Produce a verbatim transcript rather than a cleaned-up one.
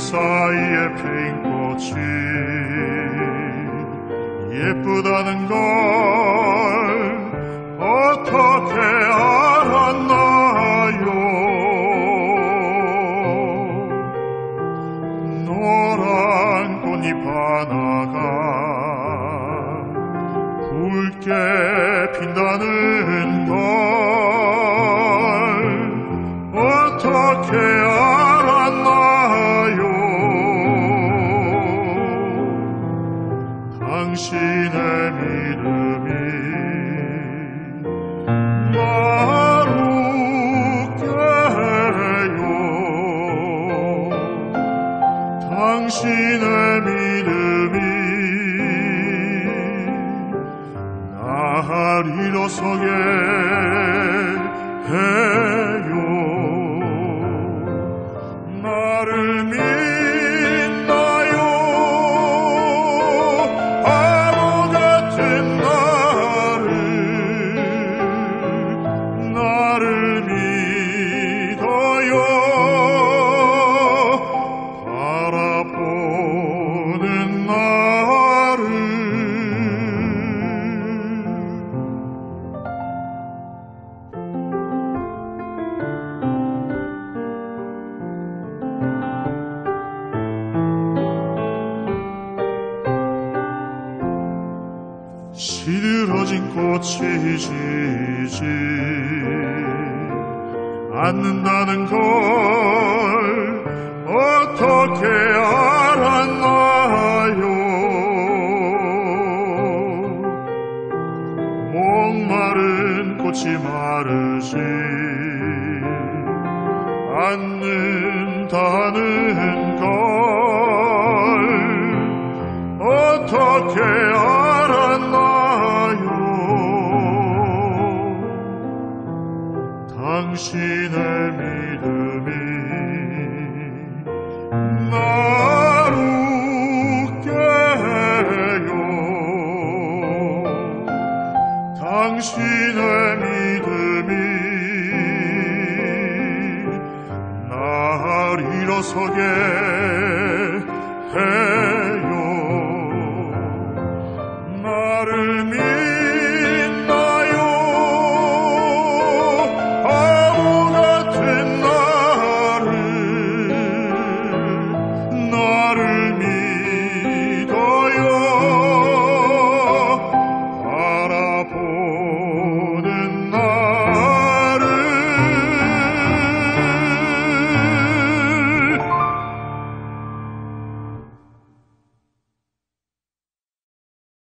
사이에 핀 꽃이 예쁘다는 걸 어떻게 알았나요? 노란 꽃잎 하나가 붉게 핀다는 걸 어떻게 알았나요? 당신의 믿음이 나를 웃게 해요. 당신의 믿음이 날 일어서게 해요. 나를 믿나요? 바보 같은 나를 나를 믿어요. 바라보는 나를 시들어진 꽃이 지지 않는다는 걸 어떻게 알았나요? 목마른 꽃이 마르지 않는다는 걸 어떻게 알았나요? 당신의 믿음이 나를 웃게 해요. 당신의 믿음이 날 일어서게